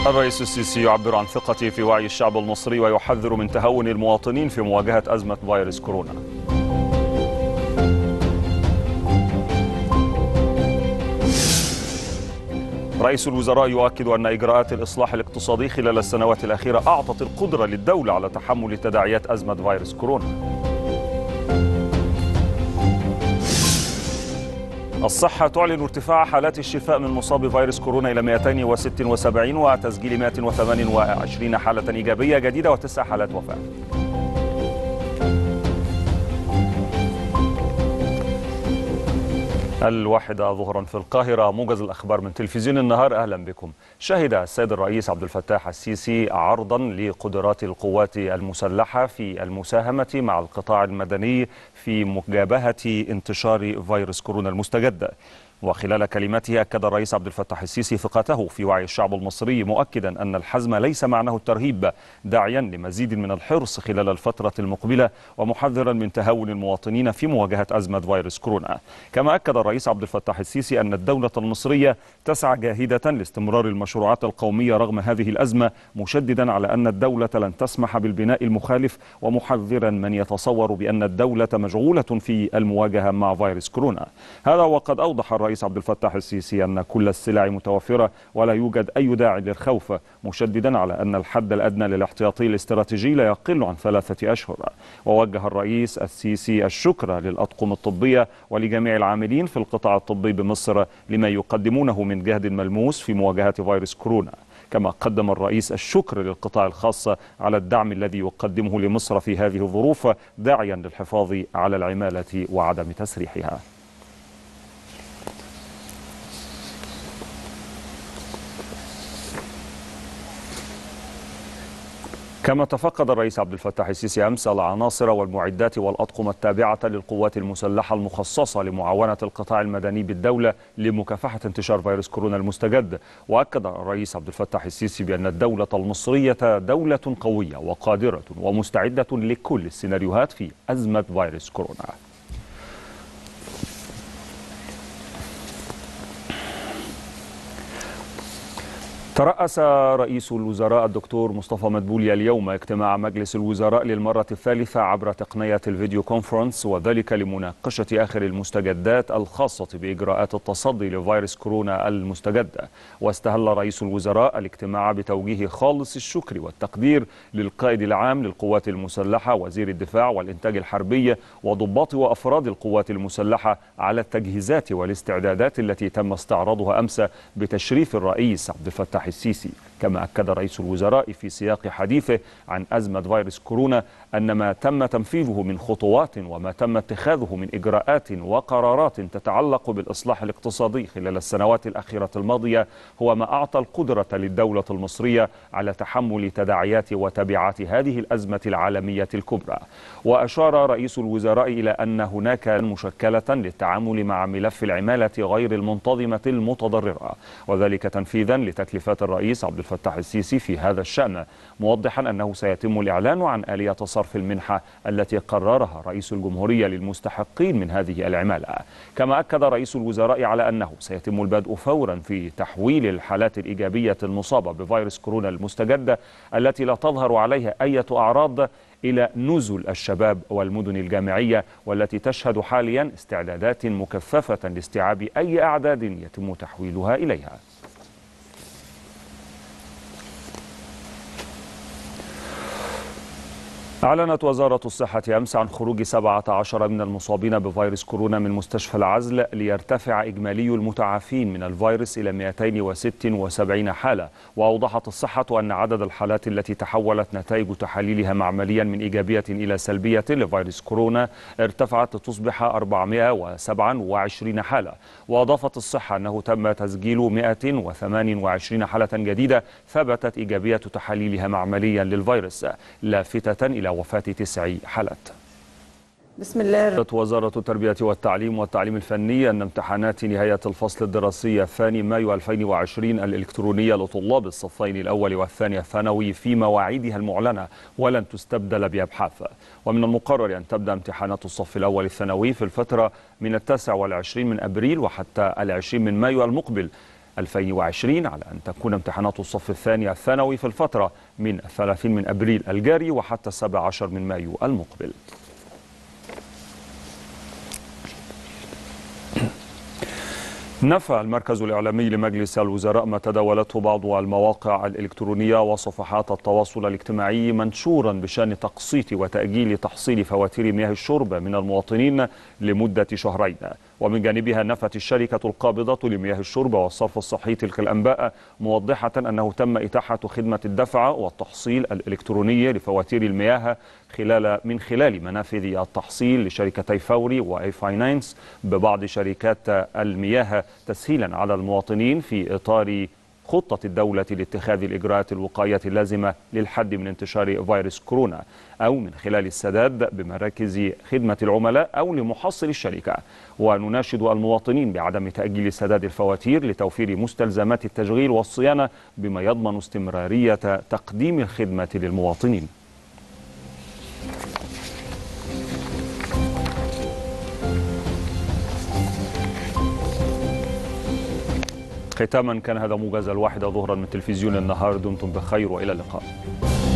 الرئيس السيسي يعبر عن ثقته في وعي الشعب المصري ويحذر من تهاون المواطنين في مواجهة أزمة فيروس كورونا. رئيس الوزراء يؤكد أن إجراءات الإصلاح الاقتصادي خلال السنوات الأخيرة أعطت القدرة للدولة على تحمل تداعيات أزمة فيروس كورونا. الصحة تعلن ارتفاع حالات الشفاء من مصاب فيروس كورونا إلى 276 وتسجيل 128 حالة إيجابية جديدة و9 حالات وفاة. الواحدة ظهرا في القاهرة، موجز الأخبار من تلفزيون النهار. أهلا بكم. شهد السيد الرئيس عبد الفتاح السيسي عرضا لقدرات القوات المسلحة في المساهمة مع القطاع المدني في مجابهة انتشار فيروس كورونا المستجد. وخلال كلمته أكد الرئيس عبد الفتاح السيسي ثقته في وعي الشعب المصري، مؤكدا أن الحزم ليس معناه الترهيب، داعيا لمزيد من الحرص خلال الفترة المقبلة، ومحذرا من تهاون المواطنين في مواجهة أزمة فيروس كورونا. كما أكد الرئيس عبد الفتاح السيسي أن الدولة المصرية تسعى جاهدة لاستمرار المشروعات القومية رغم هذه الأزمة، مشددا على أن الدولة لن تسمح بالبناء المخالف، ومحذرا من يتصور بأن الدولة مشغولة في المواجهة مع فيروس كورونا. هذا وقد أوضح الرئيس عبد الفتاح السيسي أن كل السلع متوفرة ولا يوجد أي داعي للخوف، مشددا على أن الحد الأدنى للاحتياطي الاستراتيجي لا يقل عن 3 أشهر. ووجه الرئيس السيسي الشكر للأطقم الطبية ولجميع العاملين في القطاع الطبي بمصر لما يقدمونه من جهد ملموس في مواجهة فيروس كورونا. كما قدم الرئيس الشكر للقطاع الخاص على الدعم الذي يقدمه لمصر في هذه الظروف، داعيا للحفاظ على العمالة وعدم تسريحها. كما تفقد الرئيس عبد الفتاح السيسي أمس العناصر والمعدات والأطقم التابعة للقوات المسلحة المخصصة لمعاونة القطاع المدني بالدولة لمكافحة انتشار فيروس كورونا المستجد. وأكد الرئيس عبد الفتاح السيسي بأن الدولة المصرية دولة قوية وقادرة ومستعدة لكل السيناريوهات في أزمة فيروس كورونا. ترأس رئيس الوزراء الدكتور مصطفى مدبولي اليوم اجتماع مجلس الوزراء للمرة الثالثة عبر تقنية الفيديو كونفرنس، وذلك لمناقشة آخر المستجدات الخاصة بإجراءات التصدي لفيروس كورونا المستجد. واستهل رئيس الوزراء الاجتماع بتوجيه خالص الشكر والتقدير للقائد العام للقوات المسلحة وزير الدفاع والإنتاج الحربي وضباط وأفراد القوات المسلحة على التجهيزات والاستعدادات التي تم استعراضها أمس بتشريف الرئيس عبد الفتاح السيسي. كما أكد رئيس الوزراء في سياق حديثه عن أزمة فيروس كورونا أن ما تم تنفيذه من خطوات وما تم اتخاذه من إجراءات وقرارات تتعلق بالإصلاح الاقتصادي خلال السنوات الأخيرة الماضية هو ما أعطى القدرة للدولة المصرية على تحمل تداعيات وتبعات هذه الأزمة العالمية الكبرى. وأشار رئيس الوزراء إلى أن هناك مشكلة للتعامل مع ملف العمالة غير المنتظمة المتضررة، وذلك تنفيذا لتكليفات الرئيس عبد الفتاح السيسي في هذا الشأن، موضحا أنه سيتم الإعلان عن آلية صرف المنحة التي قررها رئيس الجمهورية للمستحقين من هذه العمالة. كما أكد رئيس الوزراء على أنه سيتم البدء فورا في تحويل الحالات الإيجابية المصابة بفيروس كورونا المستجد التي لا تظهر عليها أي أعراض إلى نزل الشباب والمدن الجامعية، والتي تشهد حاليا استعدادات مكثفة لاستيعاب أي أعداد يتم تحويلها إليها. أعلنت وزارة الصحة أمس عن خروج 17 من المصابين بفيروس كورونا من مستشفى العزل، ليرتفع إجمالي المتعافين من الفيروس إلى 276 حالة. وأوضحت الصحة أن عدد الحالات التي تحولت نتائج تحاليلها معمليا من إيجابية إلى سلبية لفيروس كورونا ارتفعت تصبح 427 حالة. وأضافت الصحة أنه تم تسجيل 128 حالة جديدة ثبتت إيجابية تحاليلها معمليا للفيروس، لافتة إلى وفاة 9 حالات. بسم الله. وزارة التربية والتعليم الفني أن امتحانات نهاية الفصل الدراسي الثاني مايو 2020 الإلكترونية لطلاب الصفين الأول والثاني الثانوي في مواعيدها المعلنة ولن تستبدل بأبحاث. ومن المقرر أن تبدأ امتحانات الصف الأول الثانوي في الفترة من 29 من أبريل وحتى 20 من مايو المقبل، 2020 على أن تكون امتحانات الصف الثاني الثانوي في الفترة من 30 من أبريل الجاري وحتى 17 من مايو المقبل. نفى المركز الإعلامي لمجلس الوزراء ما تداولته بعض المواقع الإلكترونية وصفحات التواصل الاجتماعي منشورا بشأن تقسيط وتأجيل تحصيل فواتير مياه الشرب من المواطنين لمدة شهرين. ومن جانبها نفت الشركة القابضة لمياه الشرب والصرف الصحي تلك الأنباء، موضحة أنه تم إتاحة خدمة الدفع والتحصيل الإلكتروني لفواتير المياه من خلال منافذ التحصيل لشركتي فوري وإي فاينانس ببعض شركات المياه، تسهيلا على المواطنين في إطار خطة الدولة لاتخاذ الإجراءات الوقائية اللازمة للحد من انتشار فيروس كورونا، أو من خلال السداد بمراكز خدمة العملاء أو لمحصل الشركة. ونناشد المواطنين بعدم تأجيل سداد الفواتير لتوفير مستلزمات التشغيل والصيانة بما يضمن استمرارية تقديم الخدمة للمواطنين. ختاما كان هذا موجز الواحدة ظهرا من تلفزيون النهار. دمتم بخير وإلى اللقاء.